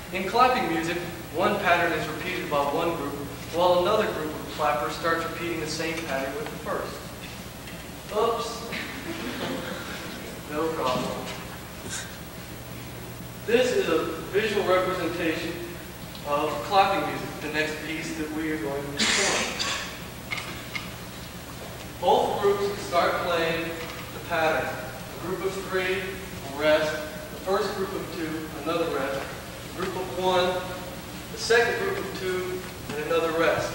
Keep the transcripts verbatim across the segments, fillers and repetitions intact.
In clapping music, one pattern is repeated by one group, while another group of clappers starts repeating the same pattern with the first. Oops. No problem. This is a visual representation of clapping music, the next piece that we are going to perform. Both groups start playing the pattern. A group of three will rest, the first group of two, another rest, a group of one, the second group of two, and another rest.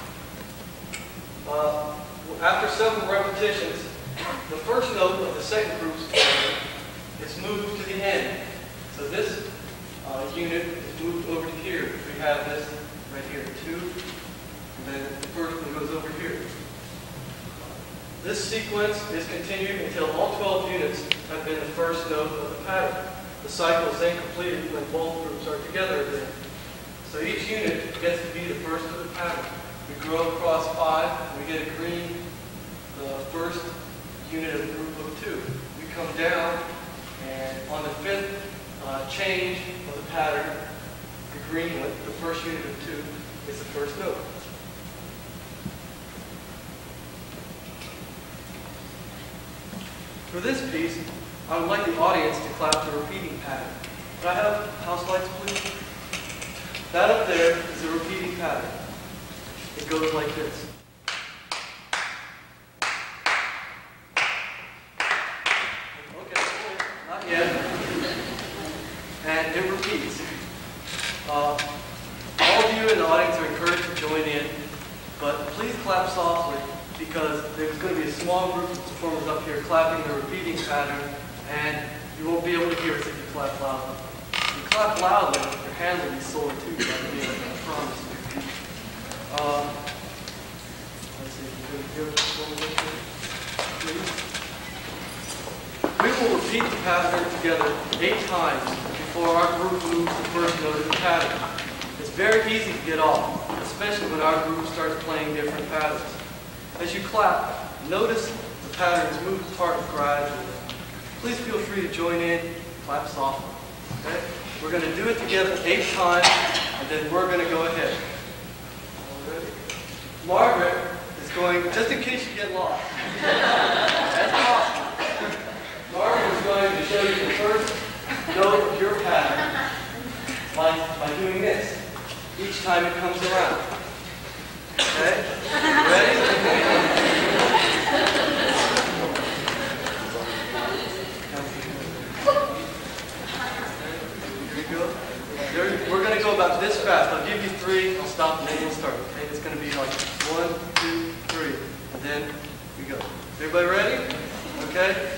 Uh, after several repetitions, the first note of the second group's pattern is moved to the end. So this uh, unit is moved over to here. We have this right here, two, and then the first one goes over here. This sequence is continued until all twelve units have been the first note of the pattern. The cycle is then completed when both groups are together again. So each unit gets to be the first of the pattern. We grow across five, and we get a green, the first unit of the group of two. We come down, and on the fifth uh, change of the pattern, the green one, the first unit of two, is the first note. For this piece, I would like the audience to clap the repeating pattern. Could I have house lights, please? That up there is a repeating pattern. It goes like this. Okay, not yet. And it repeats. Uh, all of you in the audience are encouraged to join in, but please clap softly, because there's going to be a small group of performers up here clapping the repeating pattern, and you won't be able to hear us if you clap loudly. If you clap loudly, your hands will be sore too, I promise you. Um, let's see if you can hear us one more thing, please. We will repeat the pattern together eight times before our group moves the first note of the pattern. It's very easy to get off, especially when our group starts playing different patterns. As you clap, notice the patterns move apart gradually. Please feel free to join in, clap softly. Okay? We're going to do it together eight times, and then we're going to go ahead. All ready? Margaret is going, just in case you get lost, that's possible. Margaret is going to show you the first note of your pattern by, by doing this each time it comes around. Okay? Ready? Here we go. There, we're going to go about this fast. I'll give you three, I'll stop, and then we'll start. Okay? It's going to be like one, two, three. And then we go. Everybody ready? Okay?